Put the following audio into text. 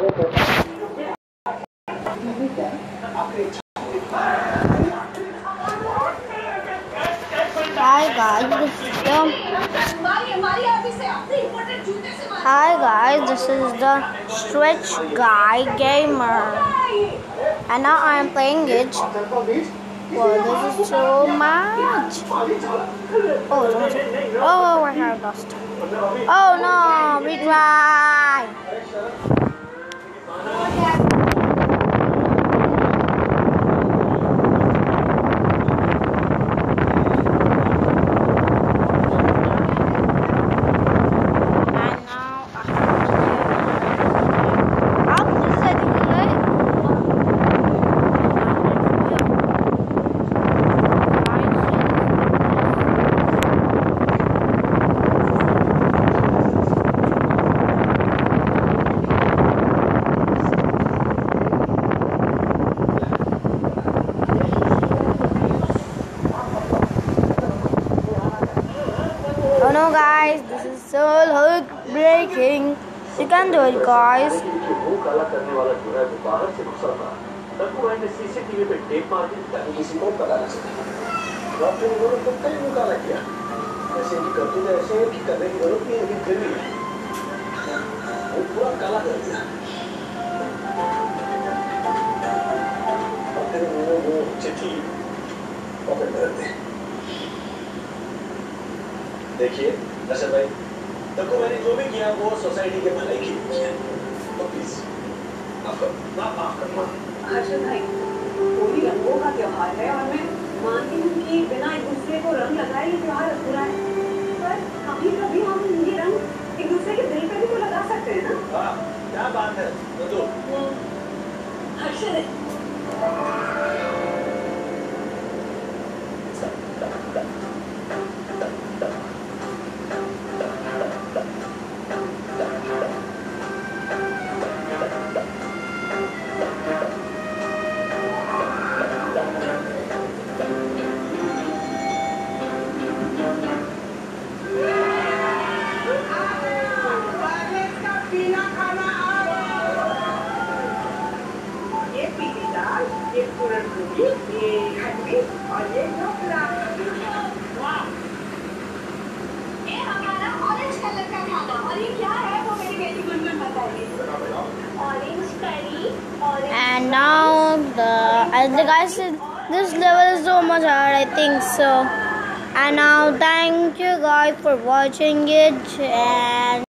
This is the Stretch Guy Gamer, and now I am playing it. Well, this is so much. Oh, I have lost. Oh no, retry. Oh no guys, this is so heartbreaking. You can do it guys. देखिए अशर भाई, देखो मैंने जो भी किया वो society के भलाई के लिए किया, तो प्लीज माफ करो। हर्षद भाई, होली रंगों का त्योहार है और मैं मानती हूँ कि बिना एक दूसरे को रंग लगाए ये त्योहार अधूरा है, पर कभी कभी हम ये रंग एक दूसरे के दिल पे भी तो लगा सकते हैं ना? हाँ, क्या बात है? तो Harshad And now as the guy said, this level is so much hard, I think so. And now thank you guys for watching it, and